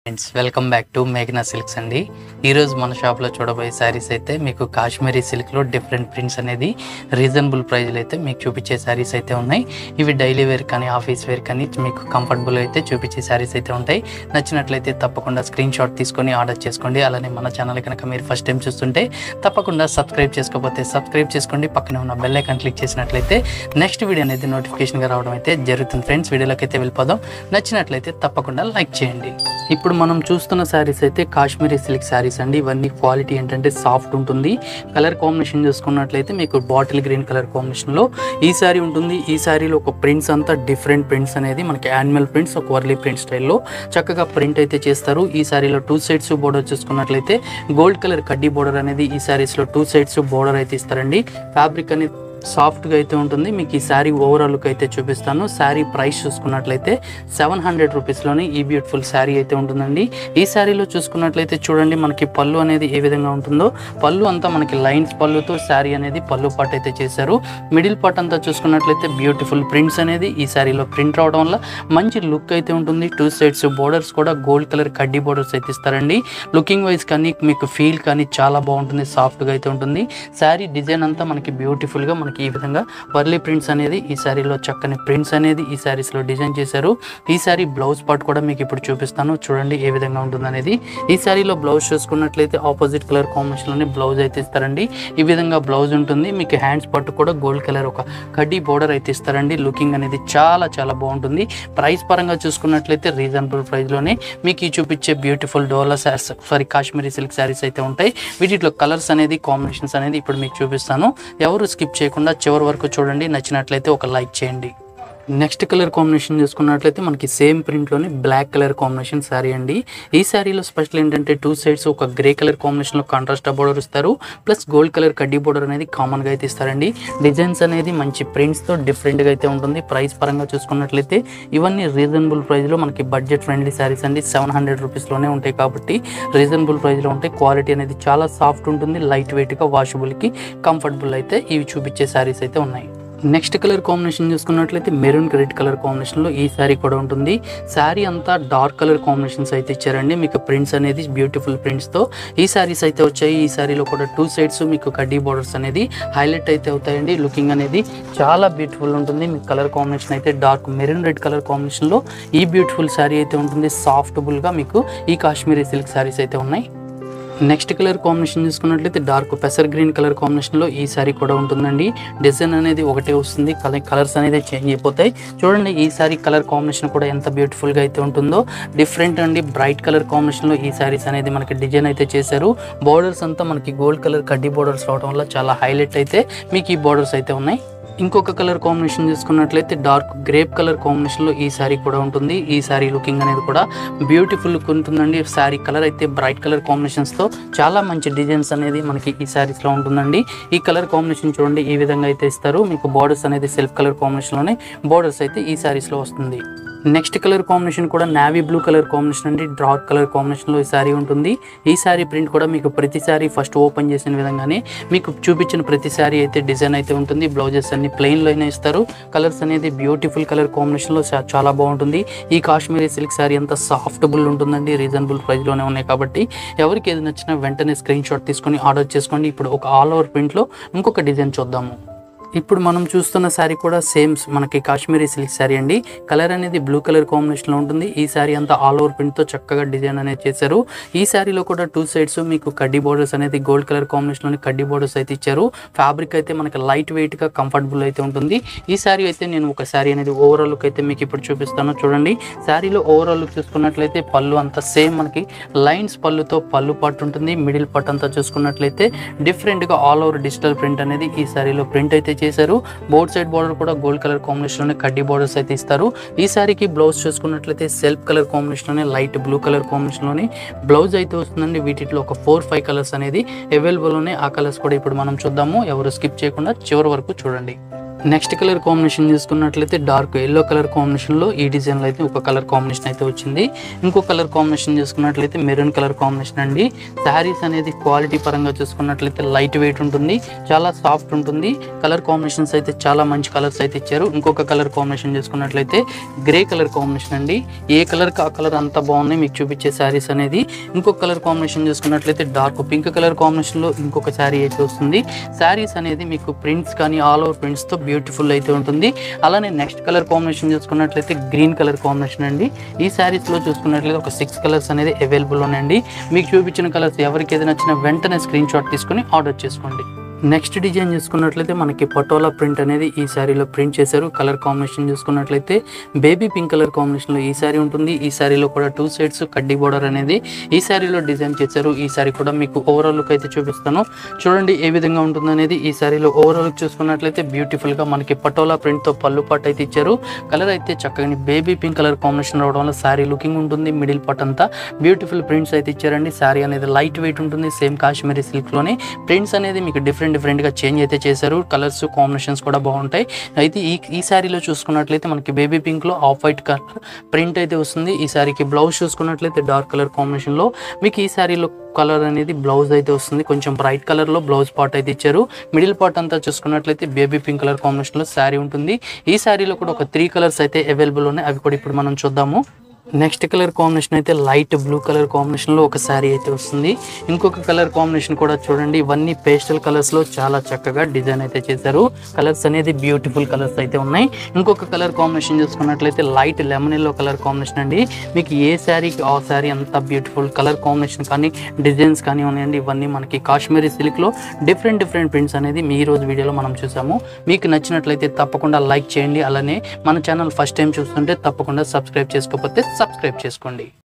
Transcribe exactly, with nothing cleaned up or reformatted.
Friends welcome back to మేఘనా silks అండి. ఈరోజు మన షాప్లో చూడబోయే శారీస్ అయితే మీకు కాశ్మీరీ సిల్క్లో డిఫరెంట్ ప్రింట్స్ అనేది రీజనబుల్ ప్రైజ్లో అయితే మీకు చూపించే శారీస్ అయితే ఉన్నాయి. ఇవి డైలీ వేర్ కానీ ఆఫీస్ వేర్ కానీ మీకు కంఫర్టబుల్ అయితే చూపించే శారీస్ అయితే ఉంటాయి. నచ్చినట్లయితే తప్పకుండా స్క్రీన్ షాట్ తీసుకొని ఆర్డర్ చేసుకోండి. అలానే మన ఛానల్ కనుక మీరు ఫస్ట్ టైం చూస్తుంటే తప్పకుండా సబ్స్క్రైబ్ చేసుకోకపోతే సబ్స్క్రైబ్ చేసుకోండి. పక్కనే ఉన్న బెల్ ఐకాన్ క్లిక్ చేసినట్లయితే నెక్స్ట్ వీడియో అనేది నోటిఫికేషన్గా రావడం అయితే జరుగుతుంది. ఫ్రెండ్స్ వీడియోలోకి అయితే వెళ్ళిపోదాం. నచ్చినట్లయితే తప్పకుండా లైక్ చేయండి. ఇప్పుడు మనం చూస్తున్న శారీస్ అయితే కాశ్మీరీ సిల్క్ శారీస్ అండి. ఇవన్నీ క్వాలిటీ ఏంటంటే సాఫ్ట్ ఉంటుంది. కలర్ కాంబినేషన్ చూసుకున్నట్లయితే మీకు బాటిల్ గ్రీన్ కలర్ కాంబినేషన్లో ఈ శారీ ఉంటుంది. ఈ శారీలో ఒక ప్రింట్స్ అంతా డిఫరెంట్ ప్రింట్స్ అనేది మనకి యానిమల్ ప్రింట్స్, ఒక వర్లీ ప్రింట్ స్టైల్లో చక్కగా ప్రింట్ అయితే చేస్తారు. ఈ శారీలో టూ సైడ్స్ బోర్డర్ చూసుకున్నట్లయితే గోల్డ్ కలర్ కడ్డీ బోర్డర్ అనేది ఈ శారీస్లో టూ సైడ్స్ బోర్డర్ అయితే ఇస్తారండి. ఫ్యాబ్రిక్ అనేది సాఫ్ట్గా అయితే ఉంటుంది. మీకు ఈ శారీ ఓవరాల్ లుక్ అయితే చూపిస్తాను. శారీ ప్రైస్ చూసుకున్నట్లయితే సెవెన్ హండ్రెడ్ రూపీస్లోనే ఈ బ్యూటిఫుల్ శారీ అయితే ఉంటుందండి. ఈ శారీలో చూసుకున్నట్లయితే చూడండి మనకి పళ్ళు అనేది ఏ విధంగా ఉంటుందో. పళ్ళు అంతా మనకి లైన్స్ పళ్ళుతో శారీ అనేది పళ్ళు పాట్ అయితే చేశారు. మిడిల్ పార్ట్ అంతా చూసుకున్నట్లయితే బ్యూటిఫుల్ ప్రింట్స్ అనేది ఈ శారీలో ప్రింట్ రావడం వల్ల మంచి లుక్ అయితే ఉంటుంది. టూ సైడ్స్ బోర్డర్స్ కూడా గోల్డ్ కలర్ కడ్డీ బోర్డర్స్ అయితే ఇస్తారండి. లుకింగ్ వైజ్ కానీ మీకు ఫీల్ కానీ చాలా బాగుంటుంది. సాఫ్ట్గా అయితే ఉంటుంది. శారీ డిజైన్ అంతా మనకి బ్యూటిఫుల్గా మనకి ఈ విధంగా వర్లీ ప్రింట్స్ అనేది ఈ శారీలో చక్కని ప్రింట్స్ అనేది ఈ శారీస్లో డిజైన్ చేశారు. ఈ శారీ బ్లౌజ్ పార్ట్ కూడా మీకు ఇప్పుడు చూపిస్తాను. చూడండి ఏ విధంగా ఉంటుంది అనేది. ఈ శారీలో బ్లౌజ్ చూసుకున్నట్లయితే ఆపోజిట్ కలర్ కాంబినేషన్లోనే బ్లౌజ్ అయితే ఇస్తారండి. ఈ విధంగా బ్లౌజ్ ఉంటుంది. మీకు హ్యాండ్స్ పార్ట్ కూడా గోల్డ్ కలర్ ఒక కడ్డీ బోర్డర్ అయితే ఇస్తారండి. లుకింగ్ అనేది చాలా చాలా బాగుంటుంది. ప్రైస్ పరంగా చూసుకున్నట్లయితే రీజనబుల్ ప్రైస్లోనే మీకు ఈ చూపించే బ్యూటిఫుల్ డోలా శారీస్ సారీ కాశ్మీరీ సిల్క్ శారీస్ అయితే ఉంటాయి. వీటిలో కలర్స్ అనేది కాంబినేషన్స్ అనేది ఇప్పుడు మీకు చూపిస్తాను. ఎవరు స్కిప్ చేయకుండా చివరి వరకు చూడండి. నచ్చినట్లయితే ఒక లైక్ చేయండి. నెక్స్ట్ కలర్ కాంబినేషన్ చూసుకున్నట్లయితే మనకి సేమ్ ప్రింట్లోనే బ్లాక్ కలర్ కాంబినేషన్ శారీ అండి. ఈ శారీలో స్పెషల్ ఏంటంటే టూ సైడ్స్ ఒక గ్రే కలర్ కాంబినేషన్లో కాంట్రాస్ట్ బోర్డర్ ఇస్తారు. ప్లస్ గోల్డ్ కలర్ కడ్డీ బోర్డర్ అనేది కామన్గా అయితే ఇస్తారండి. డిజైన్స్ అనేది మంచి ప్రింట్స్తో డిఫరెంట్గా అయితే ఉంటుంది. ప్రైస్ పరంగా చూసుకున్నట్లయితే ఇవన్నీ రీజనబుల్ ప్రైస్లో మనకి బడ్జెట్ ఫ్రెండ్లీ శారీస్ అండి. సెవెన్ హండ్రెడ్ రూపీస్లోనే ఉంటాయి కాబట్టి రీజనబుల్ ప్రైస్లో ఉంటాయి. క్వాలిటీ అనేది చాలా సాఫ్ట్ ఉంటుంది. లైట్ వెయిట్గా వాషబుల్కి కంఫర్టబుల్ అయితే ఇవి చూపించే శారీస్ అయితే ఉన్నాయి. నెక్స్ట్ కలర్ కాంబినేషన్ చూసుకున్నట్లయితే మెరూన్ రెడ్ కలర్ కాంబినేషన్లో ఈ శారీ కూడా ఉంటుంది. శారీ అంతా డార్క్ కలర్ కాంబినేషన్స్ అయితే ఇచ్చారండి. మీకు ప్రింట్స్ అనేది బ్యూటిఫుల్ ప్రింట్స్తో ఈ శారీస్ అయితే వచ్చాయి. ఈ శారీలో కూడా టూ సైడ్స్ మీకు కడ్డీ బోర్డర్స్ అనేది హైలైట్ అయితే అవుతాయండి. లుకింగ్ అనేది చాలా బ్యూటిఫుల్ ఉంటుంది. మీకు కలర్ కాంబినేషన్ అయితే డార్క్ మెరూన్ రెడ్ కలర్ కాంబినేషన్లో ఈ బ్యూటిఫుల్ శారీ అయితే ఉంటుంది. సాఫ్టబుల్గా మీకు ఈ కాశ్మీరీ సిల్క్ శారీస్ అయితే ఉన్నాయి. నెక్స్ట్ కలర్ కాంబినేషన్ చూసుకున్నట్లయితే డార్క్ పెసర్ గ్రీన్ కలర్ కాంబినేషన్లో ఈ శారీ కూడా ఉంటుందండి. డిజైన్ అనేది ఒకటే వస్తుంది. కలర్ కలర్స్ అనేది చేంజ్ అయిపోతాయి. చూడండి ఈ శారీ కలర్ కాంబినేషన్ కూడా ఎంత బ్యూటిఫుల్గా అయితే ఉంటుందో. డిఫరెంట్ అండి. బ్రైట్ కలర్ కాంబినేషన్లో ఈ శారీస్ అనేది మనకి డిజైన్ అయితే చేశారు. బోర్డర్స్ అంతా మనకి గోల్డ్ కలర్ కడ్డీ బోర్డర్స్ రావడం వల్ల చాలా హైలైట్ అయితే మీకు ఈ బోర్డర్స్ అయితే ఉన్నాయి. ఇంకొక కలర్ కాంబినేషన్ చూసుకున్నట్లయితే డార్క్ గ్రేప్ కలర్ కాంబినేషన్లో ఈ శారీ కూడా ఉంటుంది. ఈ శారీ లుకింగ్ అనేది కూడా బ్యూటిఫుల్ లుక్ ఉంటుందండి. శారీ కలర్ అయితే బ్రైట్ కలర్ కాంబినేషన్స్తో చాలా మంచి డిజైన్స్ అనేది మనకి ఈ శారీస్లో ఉంటుందండి. ఈ కలర్ కాంబినేషన్ చూడండి ఈ విధంగా అయితే ఇస్తారు. మీకు బోర్డర్స్ అనేది సెల్ఫ్ కలర్ కాంబినేషన్లోనే బోర్డర్స్ అయితే ఈ శారీస్లో వస్తుంది. నెక్స్ట్ కలర్ కాంబినేషన్ కూడా నావీ బ్లూ కలర్ కాంబినేషన్ అండి. డార్క్ కలర్ కాంబినేషన్లో ఈ శారీ ఉంటుంది. ఈ శారీ ప్రింట్ కూడా మీకు ప్రతి శారీ ఫస్ట్ ఓపెన్ చేసిన విధంగానే మీకు చూపించిన ప్రతి శారీ అయితే డిజైన్ అయితే ఉంటుంది. బ్లౌజెస్ అన్ని ప్లెయిన్లో అయినా ఇస్తారు. కలర్స్ అనేది బ్యూటిఫుల్ కలర్ కాంబినేషన్లో చాలా బాగుంటుంది. ఈ కాశ్మీరీ సిల్క్ శారీ అంతా సాఫ్టబుల్ ఉంటుందండి. రీజనబుల్ ప్రైస్లోనే ఉన్నాయి కాబట్టి ఎవరికి ఏది నచ్చినా వెంటనే స్క్రీన్ షాట్ తీసుకొని ఆర్డర్ చేసుకోండి. ఇప్పుడు ఒక ఆల్ ఓవర్ ప్రింట్లో ఇంకొక డిజైన్ చూద్దాము. ఇప్పుడు మనం చూస్తున్న శారీ కూడా సేమ్ మనకి కాశ్మీరీ సిల్క్ శారీ అండి. కలర్ అనేది బ్లూ కలర్ కాంబినేషన్లో ఉంటుంది. ఈ శారీ అంతా ఆల్ ఓవర్ ప్రింట్తో చక్కగా డిజైన్ అనేది చేశారు. ఈ శారీలో కూడా టూ సైడ్స్ మీకు కడ్డీ బోర్డర్స్ అనేది గోల్డ్ కలర్ కాంబినేషన్లోని కడ్డీ బోర్డర్స్ అయితే ఇచ్చారు. ఫ్యాబ్రిక్ అయితే మనకి లైట్ వెయిట్గా కంఫర్టబుల్ అయితే ఉంటుంది. ఈ శారీ అయితే నేను ఒక శారీ అనేది ఓవరాల్ లుక్ అయితే మీకు ఇప్పుడు చూపిస్తాను. చూడండి శారీలో ఓవరాల్ లుక్ చూసుకున్నట్లయితే పళ్ళు అంతా సేమ్ మనకి లైన్స్ పళ్ళుతో పళ్ళు పార్ట్ ఉంటుంది. మిడిల్ పార్ట్ అంతా చూసుకున్నట్లయితే డిఫరెంట్గా ఆల్ ఓవర్ డిజిటల్ ప్రింట్ అనేది ఈ శారీలో ప్రింట్ అయితే చేశారు. బోర్డ్ సైడ్ బోర్డర్ కూడా గోల్డ్ కలర్ కాంబినేషన్లోనే కడ్డీ బోర్డర్స్ అయితే ఇస్తారు. ఈ శారీకి బ్లౌజ్ చూసుకున్నట్లయితే సెల్ఫ్ కలర్ కాంబినేషన్లోనే లైట్ బ్లూ కలర్ కాంబినేషన్లోనే బ్లౌజ్ అయితే వస్తుందండి. వీటిలో ఒక ఫోర్ ఫైవ్ కలర్స్ అనేది అవైలబుల్ ఉన్నాయి. ఆ కలర్స్ కూడా ఇప్పుడు మనం చూద్దాము. ఎవరు స్కిప్ చేయకుండా చివరి వరకు చూడండి. నెక్స్ట్ కలర్ కాంబినేషన్ చూసుకున్నట్లయితే డార్క్ ఎల్లో కలర్ కాంబినేషన్లో ఈ డిజైన్లో అయితే ఒక కలర్ కాంబినేషన్ అయితే వచ్చింది. ఇంకో కలర్ కాంబినేషన్ చూసుకున్నట్లయితే మెరూన్ కలర్ కాంబినేషన్ అండి. శారీస్ అనేది క్వాలిటీ పరంగా చూసుకున్నట్లయితే లైట్ వెయిట్ ఉంటుంది, చాలా సాఫ్ట్ ఉంటుంది. కలర్ కాంబినేషన్స్ అయితే చాలా మంచి కలర్స్ అయితే ఇచ్చారు. ఇంకొక కలర్ కాంబినేషన్ చూసుకున్నట్లయితే గ్రే కలర్ కాంబినేషన్ అండి. ఏ కలర్కి ఆ కలర్ అంత బాగున్నాయి మీకు చూపించే శారీస్ అనేది. ఇంకొక కలర్ కాంబినేషన్ చూసుకున్నట్లయితే డార్క్ పింక్ కలర్ కాంబినేషన్లో ఇంకొక శారీ అయితే వస్తుంది. శారీస్ అనేది మీకు ప్రింట్స్ కానీ ఆల్ ఓవర్ ప్రింట్స్తో బ్యూటిఫుల్ అయితే ఉంటుంది. అలానే నెక్స్ట్ కలర్ కాంబినేషన్ చూసుకున్నట్లయితే గ్రీన్ కలర్ కాంబినేషన్ అండి. ఈ శారీస్లో చూసుకున్నట్లయితే ఒక సిక్స్ కలర్స్ అనేది అవైలబుల్ ఉన్నాయండి. మీకు చూపించిన కలర్స్ ఎవరికి ఏదైనా నచ్చినా వెంటనే స్క్రీన్ షాట్ తీసుకొని ఆర్డర్ చేసుకోండి. నెక్స్ట్ డిజైన్ చూసుకున్నట్లయితే మనకి పటోలా ప్రింట్ అనేది ఈ శారీలో ప్రింట్ చేశారు. కలర్ కాంబినేషన్ చూసుకున్నట్లయితే బేబీ పింక్ కలర్ కాంబినేషన్లో ఈ శారీ ఉంటుంది. ఈ శారీలో కూడా టూ సైడ్స్ కడ్డీ బోర్డర్ అనేది ఈ శారీలో డిజైన్ చేశారు. ఈ శారీ కూడా మీకు ఓవరాల్ లుక్ అయితే చూపిస్తాను, చూడండి ఏ విధంగా ఉంటుంది అనేది. ఈ శారీలో ఓవరాల్ లుక్ చూసుకున్నట్లయితే బ్యూటిఫుల్గా మనకి పటోలా ప్రింట్తో పళ్ళు పాటు అయితే ఇచ్చారు. కలర్ అయితే చక్కగా బేబీ పింక్ కలర్ కాంబినేషన్ రావడం వల్ల శారీ లుకింగ్ ఉంటుంది. మిడిల్ పార్ట్ అంతా బ్యూటిఫుల్ ప్రింట్స్ అయితే ఇచ్చారండి. శారీ అనేది లైట్ వెయిట్ ఉంటుంది. సేమ్ కాశ్మీరీ సిల్క్లోనే ప్రింట్స్ అనేది మీకు డిఫరెంట్ డిఫరెంట్గా చేంజ్ అయితే చేశారు. కలర్స్ కాంబినేషన్స్ కూడా బాగుంటాయి. అయితే ఈ ఈ శారీలో చూసుకున్నట్లయితే మనకి బేబీ పింక్లో ఆఫ్ వైట్ కలర్ ప్రింట్ అయితే వస్తుంది. ఈ శారీకి బ్లౌజ్ చూసుకున్నట్లయితే డార్క్ కలర్ కాంబినేషన్లో మీకు ఈ శారీలో కలర్ అనేది బ్లౌజ్ అయితే వస్తుంది. కొంచెం బ్రైట్ కలర్లో బ్లౌజ్ పార్ట్ అయితే ఇచ్చారు. మిడిల్ పార్ట్ అంతా చూసుకున్నట్లయితే బేబీ పింక్ కలర్ కాంబినేషన్లో శారీ ఉంటుంది. ఈ శారీలో కూడా ఒక త్రీ కలర్స్ అయితే అవైలబుల్ ఉన్నాయి. అవి కూడా ఇప్పుడు మనం చూద్దాము. నెక్స్ట్ కలర్ కాంబినేషన్ అయితే లైట్ బ్లూ కలర్ కాంబినేషన్లో ఒక శారీ అయితే వస్తుంది. ఇంకొక కలర్ కాంబినేషన్ కూడా చూడండి. ఇవన్నీ పేస్టల్ కలర్స్లో చాలా చక్కగా డిజైన్ అయితే చేశారు. కలర్స్ అనేది బ్యూటిఫుల్ కలర్స్ అయితే ఉన్నాయి. ఇంకొక కలర్ కాంబినేషన్ చూసుకున్నట్లయితే light lemon yellow colour combination అండి. మీకు ఏ శారీకి ఆ శారీ అంత బ్యూటిఫుల్ కలర్ కాంబినేషన్ కానీ డిజైన్స్ కానీ ఉన్నాయండి. ఇవన్నీ మనకి కాశ్మీరీ సిల్క్లో డిఫరెంట్ డిఫరెంట్ ప్రింట్స్ అనేది మీ రోజు వీడియోలో మనం చూసాము. మీకు నచ్చినట్లయితే తప్పకుండా లైక్ చేయండి. అలానే మన ఛానల్ ఫస్ట్ టైం చూస్తుంటే తప్పకుండా సబ్స్క్రైబ్ చేసుకోకపోతే సబ్స్క్రైబ్ చేసుకోండి.